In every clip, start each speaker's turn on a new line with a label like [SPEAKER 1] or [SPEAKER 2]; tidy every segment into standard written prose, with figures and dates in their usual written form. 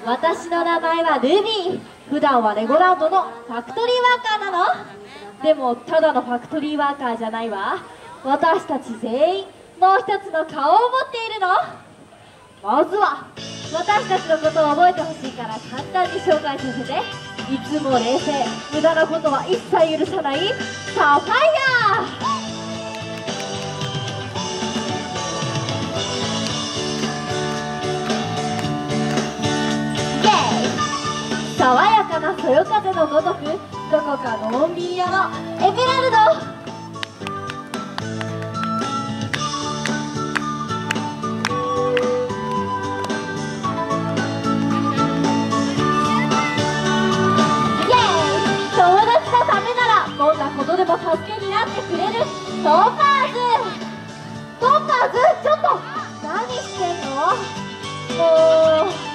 [SPEAKER 1] 私の名前はルビー。普段はレゴランドのファクトリーワーカーなの。でもただのファクトリーワーカーじゃないわ。私たち全員もう一つの顔を持っているの。まずは私たちのことを覚えてほしいから簡単に紹介させて。いつも冷静、無駄なことは一切許さないサファイア。爽やかなそよ風のごとく、どこかのんびり屋のエメラルド。イエーイ。友達のためならどんなことでも助けになってくれるトーパーズ。トーパーズ、ちょっと何してんの？もう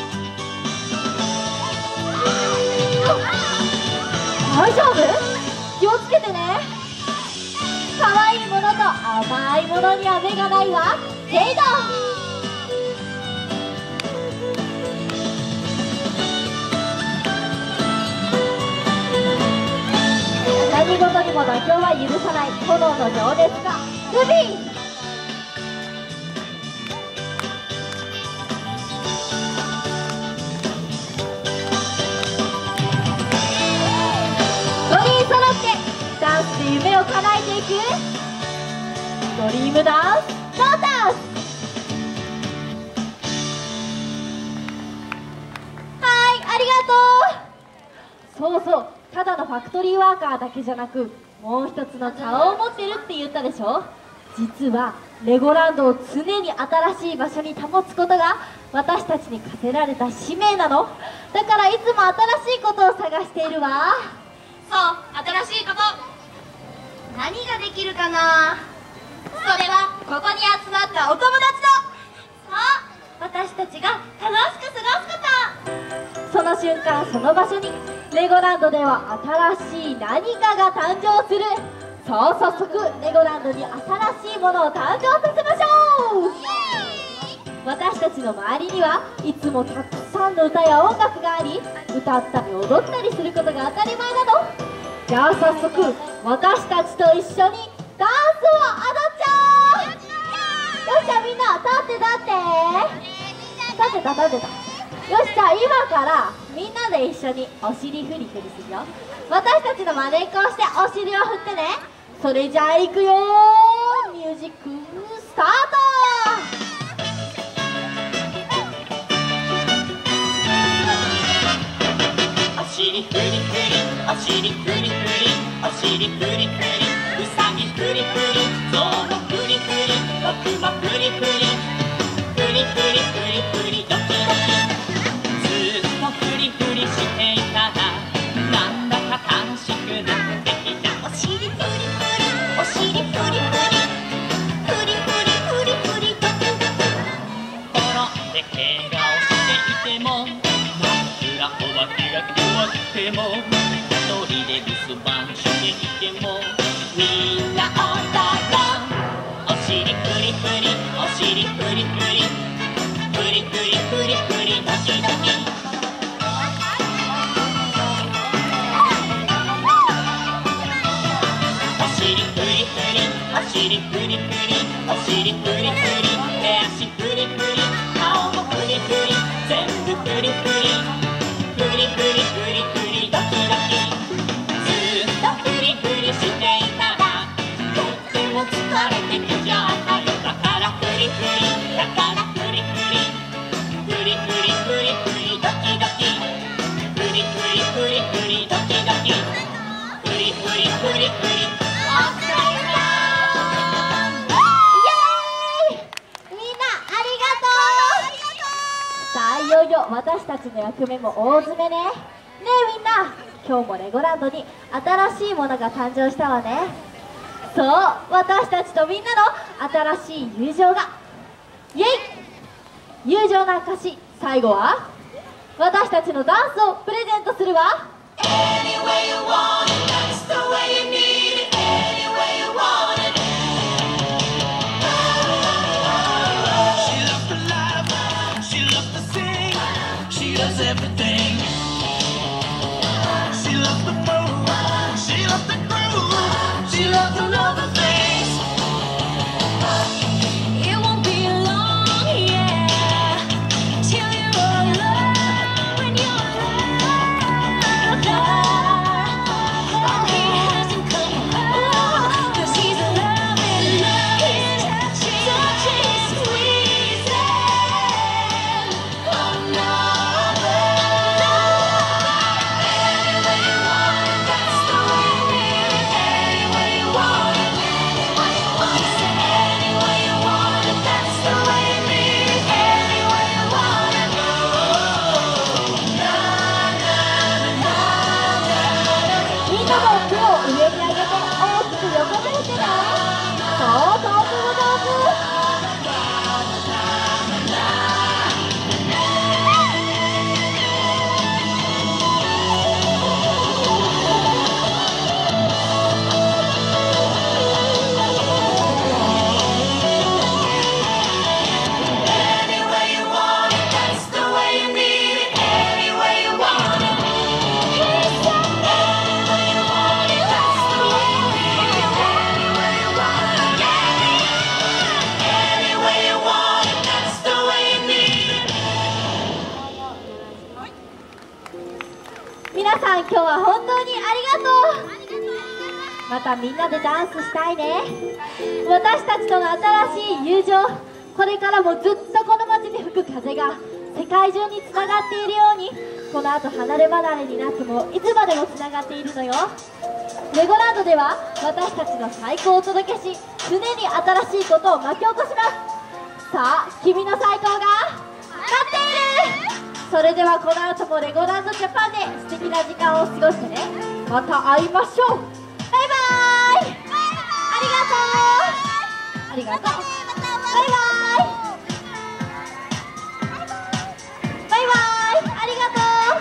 [SPEAKER 1] 大丈夫？気をつけてね。可愛いものと甘いものには目がないわ。ジェイド。何事にも妥協は許さない炎の情熱家ルビー。ダンスで夢を叶えていくドリームダンスドータス。はい、ありがとう。そうそう、ただのファクトリーワーカーだけじゃなくもう一つの顔を持ってるって言ったでしょ。実はレゴランドを常に新しい場所に保つことが私たちに課せられた使命なの。だからいつも新しいことを探しているわ。
[SPEAKER 2] そう、新しいこと何ができるかな。それはここに集まったお友達だ。そう、私たちが楽しく過ごすこと。
[SPEAKER 1] その瞬間その場所にレゴランドでは新しい何かが誕生する。さあ早速レゴランドに新しいものを誕生させましょう。私たちの周りにはいつもたくさんの歌や音楽があり、歌ったり踊ったりすることが当たり前なの。じゃあ早速私たちと一緒にダンスを踊っちゃおう。よし、じゃあみんな立って立ってた。よし、じゃあ今からみんなで一緒にお尻フリフリするよ。私たちの真似っこをしてお尻を振ってね。それじゃあいくよー。ミュージックスタート。
[SPEAKER 3] お尻フリフリ、お尻フリフリ、お尻フリフリ、うさぎフリフリ、ゾウもフリフリ、僕もフリフリ、フリフリフリフリドキドキ、ずっとフリフリしていたらなんだか楽しくなってきた。お尻フリフリ、お尻フリフリ、フリフリフリフリドキドキ、転んで怪我をしていてもお化けが怖くても一人で留守番していてもみんな踊ろう。お尻フリフリ、お尻フリフリ、フリフリフリフリドキドキ、お尻フリフリ、お尻フリフリ、お尻フリフリ、手足フリフリ、顔もフリフリ、全部フリフリ、フリフリフリフリドキドキ、ずっとフリフリしていたらとっても疲れてきちゃったよ。だからフリフリ、だからフリフリ、フリフリフリフリドキドキ、フリフリフリフリドキドキ、フリフリフリフリお疲れ様。
[SPEAKER 1] イエーイ。みんなありがとう。さあいよいよ私たちの役目も大詰めね。ねえみんな、今日もレゴランドに新しいものが誕生したわね。そう、私たちとみんなの新しい友情が。イエイ。友情の証、最後は私たちのダンスをプレゼントするわ。
[SPEAKER 3] Any way you want it, that's the way you need it. Any way you want it. She loves to laugh, she loves to sing, she does everything. She loves the move, she loves the groove, she loves to know the things.
[SPEAKER 2] It won't be long, yeah, till you're alone when you're alone. Oh, he hasn't come home, 'cause he's loving his touching, squeezing. Oh no, any way you want it, that's the way you need it. Any way you want it, any way you want it, that's the way you need it. Any way you want it.
[SPEAKER 1] みんなも手を上に上げて大きく横振ってね。そう遠くも遠く。
[SPEAKER 3] Any way you want it, that's the way you need it. Any way you want it. Any way you want it, that's the way you need it. Any way you want it. Any way you want it, that's the way you need it.
[SPEAKER 1] 皆さん今日は本当にありがとう。またみんなでダンスしたいね。私たちとの新しい友情、これからもずっとこの街に吹く風が世界中につながっているように、この後離れ離れになってもいつまでもつながっているのよ。レゴランドでは私たちの最高をお届けし、常に新しいことを巻き起こします。さあ君の最高が待っている。それではこの後もレゴランドジャパンで素敵な時間を過ごしてね。また会いましょう。バイバイ。ありがとう。ありがとう。バイバイ。バイバイ。ありが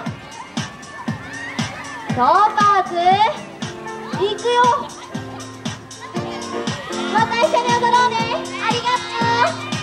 [SPEAKER 1] とう。トーパーズ行くよ。また一緒に踊ろうね。ありがとう。